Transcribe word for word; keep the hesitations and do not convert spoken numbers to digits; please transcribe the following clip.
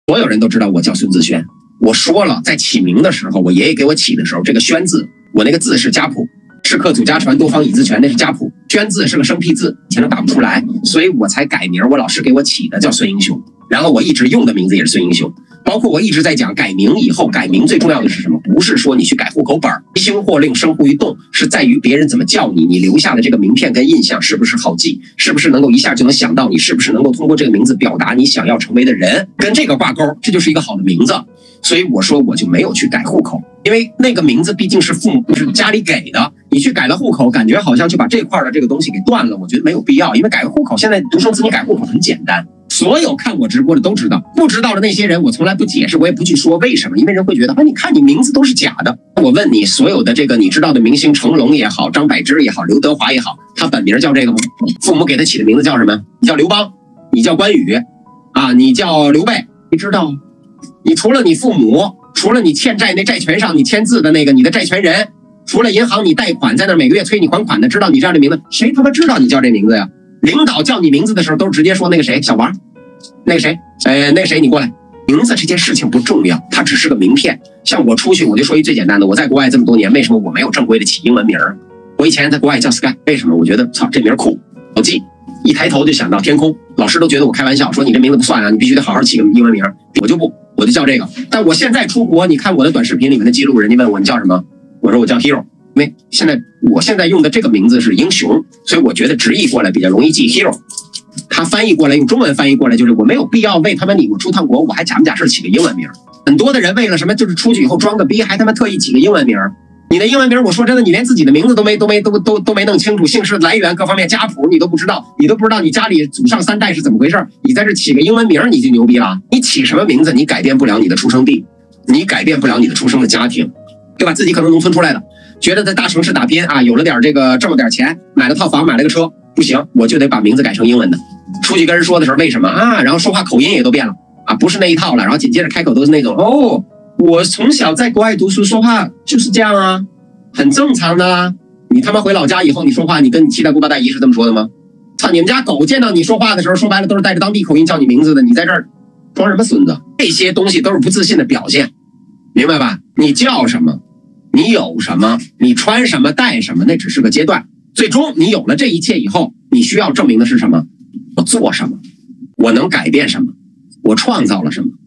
所有人都知道我叫孙自轩。我说了，在起名的时候，我爷爷给我起的时候，这个轩字，我那个字是家谱，是客祖家传多方以字全，那是家谱。轩字是个生僻字，以前都打不出来，所以我才改名。我老师给我起的叫孙英雄，然后我一直用的名字也是孙英雄。包括我一直在讲，改名以后，改名最重要的是什么？不是说你去改户口本，兴或令，生乎于动，是在于别人怎么叫你，你留下的这个名片跟印象是不是好记，是不是能够一下就能想到你，是不是能够通过这个名字表达你想要成为的人，跟这个挂钩，这就是一个好的名字。所以我说我就没有去改户口，因为那个名字毕竟是父母是家里给的，你去改了户口，感觉好像就把这块的这个东西给断了，我觉得没有必要。因为改个户口，现在独生子女改户口很简单，所有看我直播的都知道，不知道的那些人我从来不解释，我也不去说为什么，因为人会觉得啊，你看你名字都是假的。我问你，所有的这个你知道的明星，成龙也好，张柏芝也好，刘德华也好，他本名叫这个吗？父母给他起的名字叫什么？你叫刘邦，你叫关羽啊，你叫刘备，你知道？你除了你父母，除了你欠债那债权上你签字的那个你的债权人，除了银行你贷款在那每个月催你还款的，知道你叫这名字，谁他妈知道你叫这名字呀？领导叫你名字的时候都直接说那个谁小王，那个谁，呃，那个谁你过来。名字这件事情不重要，它只是个名片。像我出去，我就说一最简单的，我在国外这么多年，为什么我没有正规的起英文名？我以前在国外叫 Sky， 为什么？我觉得操这名酷，好记，一抬头就想到天空。老师都觉得我开玩笑，说你这名字不算啊，你必须得好好起个英文名。我就不，我就叫这个。但我现在出国，你看我的短视频里面的记录，人家问我你叫什么，我说我叫 Hero。因为现在我现在用的这个名字是英雄，所以我觉得直译过来比较容易记 Hero。他翻译过来用中文翻译过来就是我没有必要为他们你我出趟国，我还假不假事起个英文名。很多的人为了什么就是出去以后装个逼，还他妈特意起个英文名。你的英文名，我说真的，你连自己的名字都没都没都都都没弄清楚，姓氏来源各方面家谱你都不知道，你都不知道你家里祖上三代是怎么回事，你在这起个英文名你就牛逼了。你起什么名字，你改变不了你的出生地，你改变不了你的出生的家庭，对吧？自己可能农村出来的，觉得在大城市打拼啊，有了点这个挣了点钱，买了套房，买了个车，不行，我就得把名字改成英文的。出去跟人说的时候，为什么啊？然后说话口音也都变了啊，不是那一套了。然后紧接着开口都是那种哦，我从小在国外读书，说话就是这样啊，很正常的啦。你他妈回老家以后，你说话，你跟你七大姑八大姨是这么说的吗？操，你们家狗见到你说话的时候，说白了都是带着当地口音叫你名字的，你在这儿装什么孙子？这些东西都是不自信的表现，明白吧？你叫什么？你有什么？你穿什么？带什么？那只是个阶段。最终你有了这一切以后，你需要证明的是什么？我做什么？我能改变什么？我创造了什么？